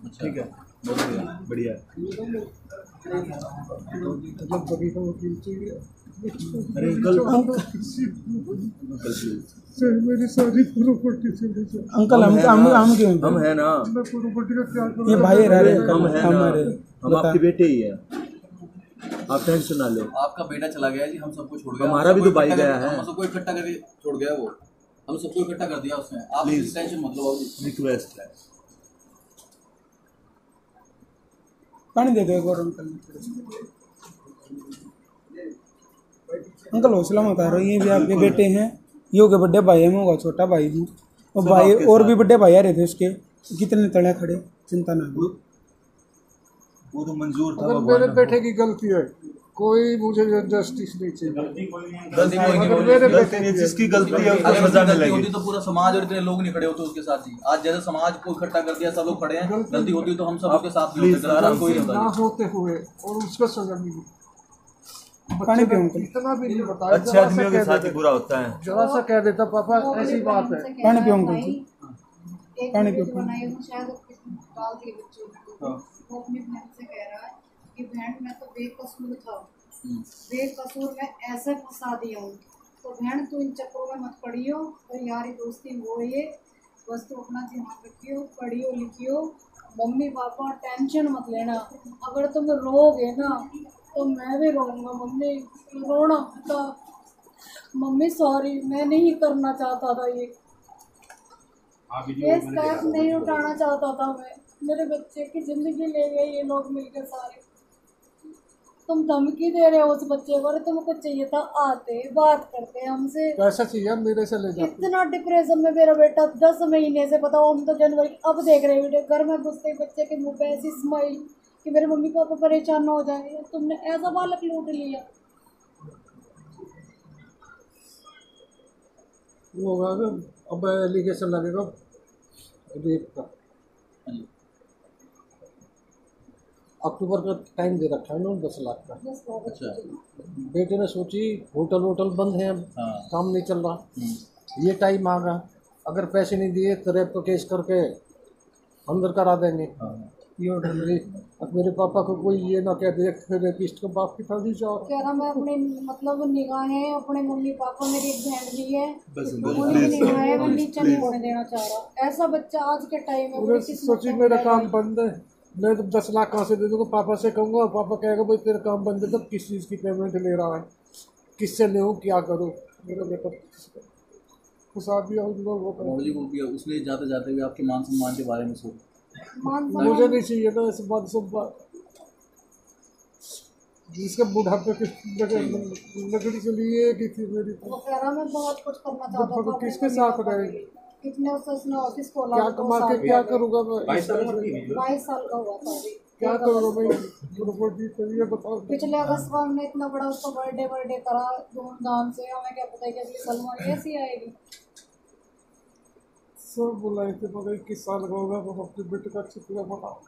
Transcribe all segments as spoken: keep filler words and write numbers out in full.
ठीक है, बढ़िया। अरे अंकल, मेरी सारी प्रॉपर्टी चली जाए। अंकल हम हम हम क्यों हम है ना, मैं प्रॉपर्टी का क्या करूं? ये भाई रह रहे हैं, हम है ना, हम बता। आपके बेटे ही है, आप टेंशन ना लो। आपका बेटा चला गया जी, हम सबको छोड़ गया, हमारा भी तो भाई गया है, हम सबको इकट्ठा करके छोड़ गया वो, हम सबको इकट्ठा कर दिया उसने। आप प्लीज टेंशन मत लो, रिक्वेस्ट है। पानी दे दो एक और अंकल। अंकल हौसला मत आ रहा, ये भी आपके बेटे हैं, यो के बड़े भाई है, मैं होगा छोटा भाई हूँ, और भाई और भी बड़े भाई आ रहे थे उसके, कितने तड़े खड़े, चिंता ना करो। वो तो मंजूर था, अगर मेरे बेटे की गलती है, कोई मुझे जस्टिस नहीं चाहिए। गलती नहीं, जिसकी गलती है उसको सजा मिलेगी। होती तो पूरा समाज और इतने लोग नहीं खड़े होते उसके साथ ही। आज जैसे समाज को इकट्ठा कर दिया, सब लोग खड़े हैं, गलती होती तो हम सब उसके साथ नहीं होते, कोई ना होते हुए और उसको सजा मिली। पानी पियो अंकल। इतना भी नहीं बताया, अच्छे आदमियों के साथ ही बुरा होता है। जरा सा कह देता पापा ऐसी बात है। पानी पियो अंकल जी, पानी पियो। वो अपनी बहन से कह रहा है कि बहन मैं तो बेकसूर था, बेकसूर मैं ऐसे फंसा दिया हूँ, तो बहन तू इन चक्करों में मत पड़ियो, तो यारी दोस्ती वो ये बस तू अपना ध्यान रखियो, पढ़ियो लिखियो, मम्मी पापा टेंशन मत लेना, अगर तुम रोगे ना तो मैं भी रोऊंगा। मम्मी रोना था, मम्मी सॉरी मैं नहीं करना चाहता था, ये ये स्टेप नहीं उठाना चाहता था मैं, मेरे बच्चे की जिंदगी ले गए ये लोग मिलकर सारे। तुम धमकी दे रहे हो उस बच्चे को, तुमको चाहिए था आते बात करते हमसे, पैसा चाहिए मेरे से ले जाते। इतना डिप्रेशन में मेरा बेटा दस महीने से, बताओ हम तो जनवरी अब देख रहे वीडियो, घर में घुसते बच्चे के मुंह पे ऐसी स्माइल कि मेरे मम्मी पापा परेशान ना हो जाए, तुमने ऐसा बालक लूट लिया। वो होगा अब एलिगेशन लगेगा रेप का। अक्टूबर का टाइम दे रखा है ना दस लाख का। अच्छा, बेटे ने सोची होटल वोटल बंद है, अब हाँ। काम नहीं चल रहा, ये टाइम आ गया, अगर पैसे नहीं दिए तो रेप का केस करके अंदर करा देंगे। हाँ। ये अब मेरे पापा को कोई ये ना कह दे रेपिस्ट का बाप की फंसी जाओ। कह रहा मैं अपने मतलब निगाहें अपने मम्मी पापा, मेरी एक बहन भी है, बस उनकी निगाहें भी नीचे नहीं होने देना चाह रहा। ऐसा बच्चा आज के टाइम में सोची मेरा काम बंद है, मैं तो दस लाख कहाँ से दे दूँगा, पापा से कहूँगा, पापा कहेगा भाई तेरा काम बंद है, तब किस चीज़ की पेमेंट ले रहा है, किससे ले क्या करूँ, मेरा बेटा फंसा दिया उन लोगों को। उसने जाते जाते हुए आपके मान सम्मान के बारे में सोच, मुझे नहीं चाहिए ना ऐसे बात, सब बात जिसके बुढ़ापे के लकड़ी से लिए की थी मेरी। वो कह रहा मैं बहुत कुछ करना चाहता था, किसके साथ रहेगी, कितने उससे उसने ऑफिस खोला, क्या कमा के क्या करूँगा मैं, बाईस साल का हुआ था अभी, क्या करूँगा मैं, प्रॉपर्टी चाहिए बताओ। पिछले अगस्त में हमने इतना बड़ा उसका बर्थडे बर्थडे करा धूमधाम से, हमें क्या पता है कि अगली सलमान ऐसी आएगी। सब बुलाए थे मगर इक्कीस साल का होगा तो अपने बेटे का अच्छी तरह बनाओ।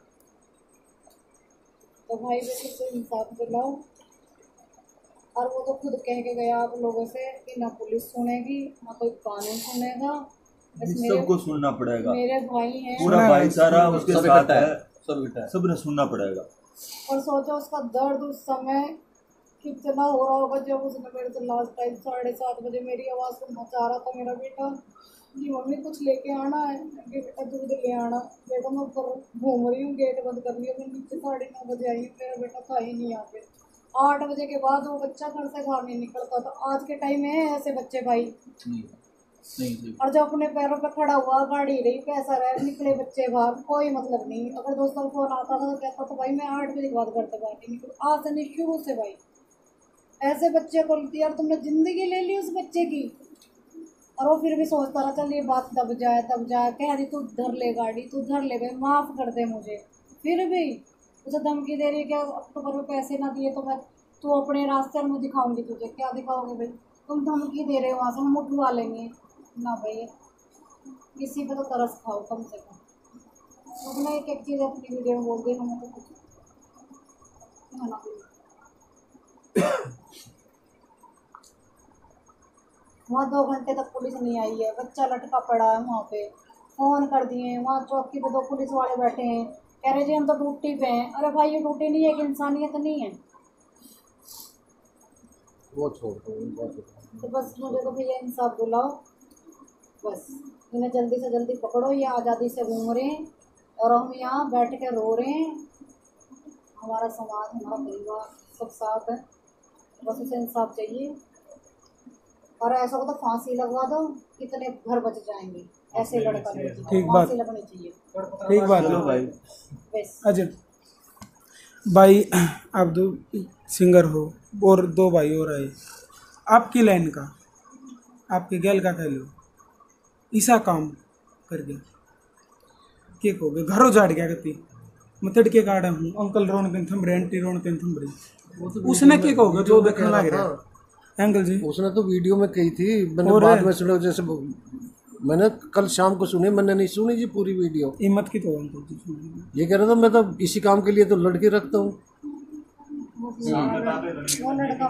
तो भाई बेटे से इंसाफ दिलाओ, और वो तो खुद कह के गया आप लोगों से कि ना पुलिस सुनेगी ना कोई कानून सुनेगा, बस सबको सुनना पड़ेगा, मेरे भाई हैं, पूरा भाईचारा उसके साथ है, सब बेटा सबने सुनना पड़ेगा। और सोचो उसका दर्द उस समय कितना हो रहा होगा जब उसने मेरे से लास्ट टाइम साढ़े सात बजे मेरी आवाज़ सुनना चाह रहा था मेरा बेटा कि मम्मी कुछ लेके आना है, कि बेटा दूध ले आना, बेटा मैं ऊपर घूम रही हूँ, गेट बंद कर लिया, मैं नीचे साढ़े नौ बजे आई हूँ, मेरा बेटा था ही नहीं यहाँ पे। आठ बजे के बाद वो बच्चा घर से बाहर नहीं निकलता था, आज के टाइम में है ऐसे बच्चे भाई, नहीं, नहीं, और जो अपने पैरों पे खड़ा हुआ, गाड़ी रही, पैसा रहा, निकले बच्चे बाहर, कोई मतलब नहीं। अगर दोस्तों को फोन आता था तो कहता था भाई मैं आठ बजे के बाद घर से बाहर नहीं निकलूँ, आज से नहीं शुरू से भाई ऐसे बच्चे को यार तुमने जिंदगी ले ली उस बच्चे की, और वो फिर भी सोचता रहा चल ये बात दब जाए दब जाए, कह रही तू धर ले गाड़ी, तू धर ले गए, माफ़ कर दे मुझे, फिर भी उसे धमकी दे रही है कि अक्टूबर में पैसे ना दिए तो मैं तू अपने रास्ते में दिखाऊंगी तुझे। क्या दिखाओगे भाई, तुम धमकी दे रहे हो, वहाँ से हम उठवा लेंगे ना भाई, किसी पे तो तरस खाओ कम से कम। उसने एक एक चीज़ अपनी वीडियो में बोल दी, हमें तो कुछ वहाँ दो घंटे तक पुलिस नहीं आई है, बच्चा लटका पड़ा है वहाँ पे, फ़ोन कर दिए, वहाँ चौकी पे दो पुलिस वाले बैठे हैं, कह रहे जी हम तो ड्यूटी पे हैं। अरे भाई ये ड्यूटी नहीं है कि इंसानियत नहीं है। वो छोड़ दो उन बातों को। तो बस मुझे तो भैया इंसाफ दिलाओ, बस इन्हें जल्दी से जल्दी पकड़ो। ये आज़ादी से घूम रहे हैं और हम यहाँ बैठ के रो रहे हैं। हमारा समाज, हमारा परिवार सब साथ है, बस उसे इंसाफ चाहिए। और ऐसा हो तो फांसी लगवा दो, कितने घर बच जाएंगे। ऐसे लड़का लड़की ठीक बात, फांसी लगनी चाहिए। ठीक बात है भाई। बस अजय भाई, आप दो सिंगर हो और दो भाई और आए, आपकी लाइन का, आपके गैल का कह लो ईसा काम कर गया के को गए घरों जाड़ गया कहती मैं तड़के काटा हूँ अंकल रोन के थम रहे आंटी रोन के थम रही उसने के कहोगे जो देखने लग रहा है अंकल जी। उसने तो वीडियो में कही थी, मैंने बाद में सुना। जैसे मैंने कल शाम को सुनी, मैंने नहीं सुनी जी पूरी वीडियो। हिम्मत की तो अंकल जी ये कह रहा था मैं तो इसी काम के लिए तो लड़के रखता हूँ। वो लड़का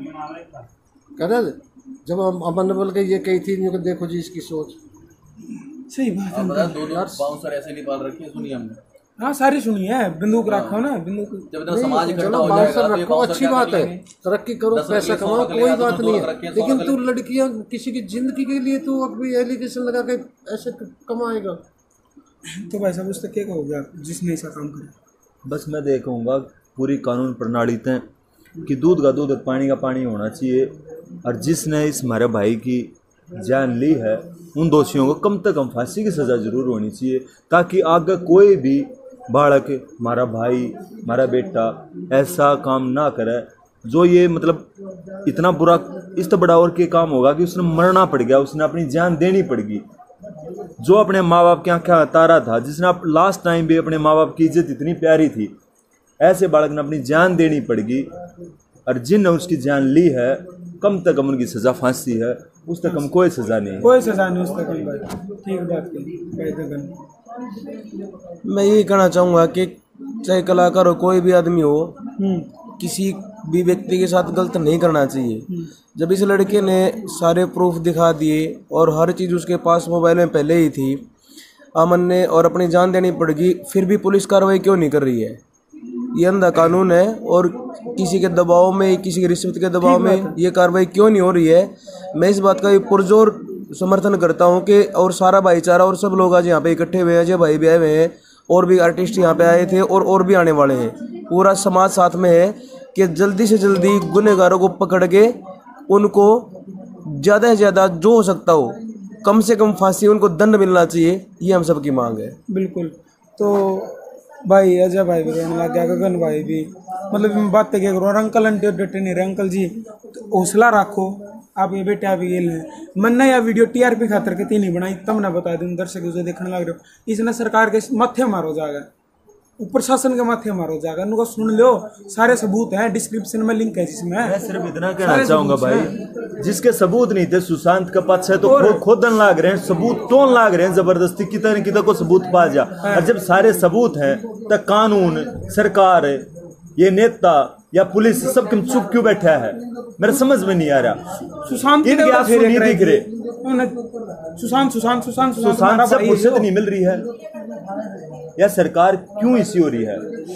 कह रहे जब हम अमन ने बोल के ये कही थी, देखो जी इसकी सोच। सही बात है। पता है, दो दो बाउंसर ऐसे नहीं पाल रखे, सुनिए हमने। हाँ सारी सुनी है, बंदूक रखो ना बंदूक। जब तक समाज इकट्ठा चलो हो जाएगा बाउंसर तो ये रखो, बाउंसर अच्छी क्या बात है, करेंगे? तरक्की करो, दस पैसा रुपये सौ कमाओ, का कोई ले बात तो नहीं दो है। रखे, सौ लेकिन का तू लड़कियां किसी की जिंदगी के लिए तू अभी एलिगेशन लगा के ऐसे कमाएगा। तो भाई साहब उस तक क्या कहोगे आप जिसने ऐसा काम करा? बस मैं देखूंगा पूरी कानून प्रणाली तय कि दूध का दूध और पानी का पानी होना चाहिए। और जिसने इस हमारे भाई की जान ली है उन दोषियों को कम से कम फांसी की सज़ा जरूर होनी चाहिए, ताकि आगे कोई भी बालक, हमारा भाई, हमारा बेटा ऐसा काम ना करे जो ये मतलब इतना बुरा, इस तो बड़ा और के काम होगा कि उसने मरना पड़ गया, उसने अपनी जान देनी पड़ेगी। जो अपने माँ बाप की आँखें तारा था, जिसने आप लास्ट टाइम भी अपने माँ बाप की इज्जत इतनी प्यारी थी, ऐसे बालक ने अपनी जान देनी पड़ेगी। और जिनने उसकी जान ली है कम से कम उनकी सज़ा फांसी है, उस तक कम कोई सज़ा नहीं है। कोई सजा नहीं उस तक हम भाई। ठीक बात कही भाई गगन। मैं यही कहना चाहूँगा कि चाहे कलाकार हो, कोई भी आदमी हो, किसी भी व्यक्ति के साथ गलत नहीं करना चाहिए। जब इस लड़के ने सारे प्रूफ दिखा दिए और हर चीज़ उसके पास मोबाइल में पहले ही थी, अमन ने और अपनी जान देनी पड़ेगी, फिर भी पुलिस कार्रवाई क्यों नहीं कर रही है? ये अंधा कानून है और किसी के दबाव में, किसी की रिश्वत के दबाव में ये कार्रवाई क्यों नहीं हो रही है? मैं इस बात का पुरजोर समर्थन करता हूँ कि और सारा भाईचारा और सब लोग आज यहाँ पे इकट्ठे हुए हैं, जो भाई भी आए हुए हैं और भी आर्टिस्ट यहाँ पे आए थे और और भी आने वाले हैं, पूरा समाज साथ में है कि जल्दी से जल्दी गुनहगारों को पकड़ के उनको ज़्यादा से ज़्यादा जो हो सकता हो कम से कम फांसी, उनको दंड मिलना चाहिए, ये हम सबकी मांग है। बिल्कुल। तो भाई अजय भाई भी कहने लग गया, गगन भाई भी, मतलब मैं बात क्या करूँ, अंकल आंटी डटे नहीं रहे। अंकल जी तो हौसला रखो, आप ये बेटे आप ये लें। मैंने यह वीडियो टीआरपी खातर के नहीं बनाई, तब ना बता दूँ दर्शक जो देखने लग रहे हो, इसने सरकार के माथे मारो जाएगा, प्रशासन के माथे मारो जाएगा, उनको सुन लो, सारे सबूत हैं, डिस्क्रिप्शन में लिंक है जिसमें। मैं सिर्फ इतना कहना चाहूंगा भाई, जिसके सबूत नहीं थे सुशांत का पक्ष है तो खो, खोदन लाग रहे हैं, सबूत तोड़ लाग रहे हैं जबरदस्ती, कितना न कितना को सबूत पा जा। और जब सारे सबूत हैं तो कानून, सरकार, ये नेता या पुलिस सब चुप क्यों बैठा है? मेरे समझ में नहीं आ रहा। सुशांत इनके आंसू नहीं दिख रहे। सुशांत सुशांत सुशांत सुशांत से फुर्सत नहीं मिल रही है या सरकार क्यों इसी हो रही है?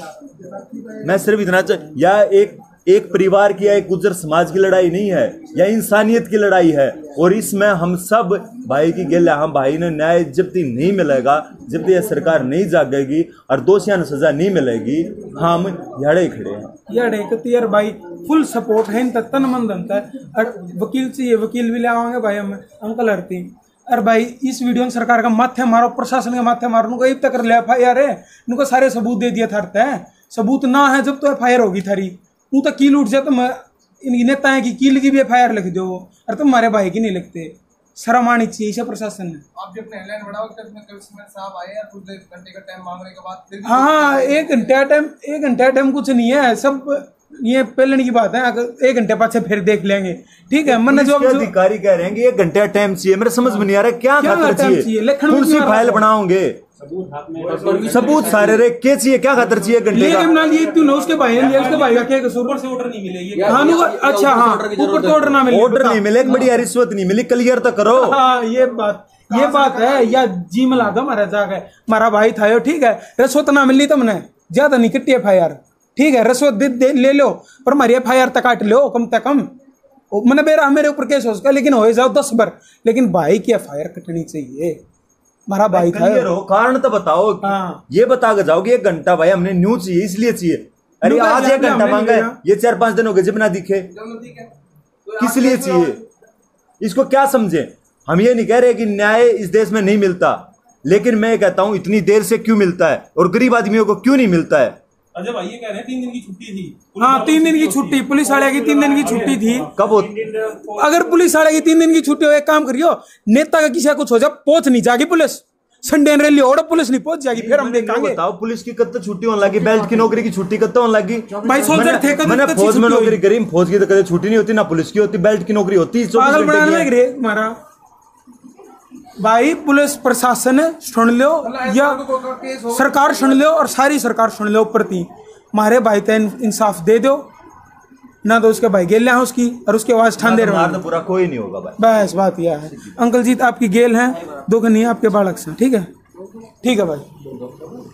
मैं सिर्फ इतना चाह, या एक एक परिवार की या एक गुर्जर समाज की लड़ाई नहीं है, या इंसानियत की लड़ाई है। और इसमें हम सब भाई की गिल है, हम भाई ने न्याय जब तक नहीं मिलेगा, जब तक यह सरकार नहीं जागेगी और दोषियों को सजा नहीं मिलेगी, हम याड़े खड़े हैं। याड़े कती यार भाई, फुल सपोर्ट है, इन तन मन बनता है। और वकील चाहिए, वकील भी ले आवांगे भाई हम, अंकल हरती। अरे भाई इस वीडियो में सरकार का माथे मारो, प्रशासन के माथे मारो, उनको एक तक ले एफ आई आर है, उनको सारे सबूत दे दिया था। सबूत ना है जब तो एफ आई आर होगी थारी, तू तो कील उठ जाए तो इन नेता है कि कील की भी एफ आई आर लिख दो, अरे तुम हमारे भाई की नहीं लिखते। शर्म आनी चाहिए इसे प्रशासन ने। आप जब हेडलाइन बढ़ाओ तब में कमिश्नर साहब आए और कुछ घंटे का टाइम मांगने के बाद फिर हाँ, एक घंटे टाइम, एक घंटे टाइम कुछ नहीं है, सब ये पहले की बात है, एक घंटे बाद से फिर देख लेंगे, ठीक है। मैंने जो अधिकारी कह रहे हैं कि एक घंटा टाइम चाहिए, मेरे समझ में नहीं आ रहा क्या खातर चाहिए, कौन सी फाइल बनाओगे? सबूत सारे रे के चाहिए, क्या खातर चाहिए घंटे का? ये क्यों ना उसके भाई ने, उसके भाई का क्या कसूर से ऑर्डर नहीं मिले? अच्छा हाँ, ऊपर तो ऑर्डर ना मिले, ऑर्डर नहीं मिले, बड़ी रिश्वत नहीं मिली, क्लियर तो करो। हाँ ये बात, ये बात है या जी मिला दो हमारा जाके हमारा भाई था यो ठीक है रिश्वत ना मिली तुमने ज्यादा नहीं कटी एफ आई आर ठीक है रिश्वत दे, दे ले लो पर हमारी एफ आई आर तक काट लो कम से कम मैंने मेरा मेरे ऊपर केस हो सका लेकिन हो जाओ दस बार लेकिन भाई की एफ आई आर कटनी चाहिए हमारा भाई था रहो कारण तो बताओ हाँ। ये बता के जाओ कि एक घंटा भाई हमने न्यूज चाहिए इसलिए चाहिए अरे न्यूज़ आज एक हमने घंटा मांगा है लिया। ये चार पांच दिन हो गए जब ना दिखे किस लिए चाहिए इसको क्या समझे हम ये नहीं कह रहे कि न्याय इस देश में नहीं मिलता लेकिन मैं कहता हूं इतनी देर से क्यों मिलता है और गरीब आदमियों को क्यों नहीं मिलता है। अजय भाई ये कह रहे हैं तीन दिन की छुट्टी थी हाँ तीन दिन की छुट्टी पुलिस वाले की तीन दिन की छुट्टी थी कब हो अगर पुलिस वाले की तीन दिन की छुट्टी हो एक काम करियो नेता का किसी का कुछ हो जाए पहुंच नहीं जाएगी पुलिस संडे रैली और पुलिस नहीं पहुंच जाएगी फिर हम देखेंगे बताओ पुलिस की कत्ते छुट्टी होने लगी बेल्ट की नौकरी की छुट्टी कत्ते होने लगी भाई सोल्जर थे कद मैंने फौज में नौकरी करी फौज की तो कभी छुट्टी नहीं होती ना पुलिस की होती बेल्ट की नौकरी होती पागल बनाने में रे हमारा भाई पुलिस प्रशासन सुन लो या सरकार सुन लो और सारी सरकार सुन लो प्रति हमारे भाई तैन इंसाफ दे दो ना तो उसके भाई गेल है उसकी और उसके आवाज ठान दे रहे पूरा कोई नहीं होगा भाई बस बात यह है अंकल जी आपकी गेल है दो नहीं आपके बालक से ठीक है ठीक है भाई